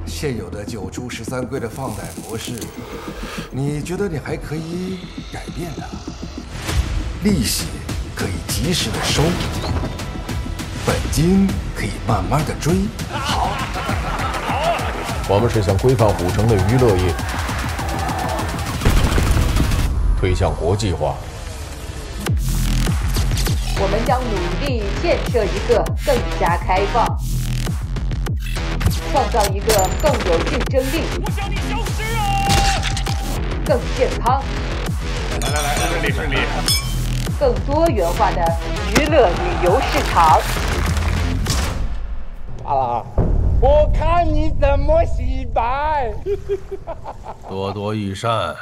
现有的9出13归的放贷模式，你觉得你还可以改变它？利息可以及时的收，本金可以慢慢的追。好， 我们是向规范古城的娱乐业推向国际化。 我们将努力建设一个更加开放、创造一个更有竞争力、 我向你消失啊！ 更健康、 来，胜利！ 更多元化的娱乐旅游市场。 啊！我看你怎么洗白！ 多多益善。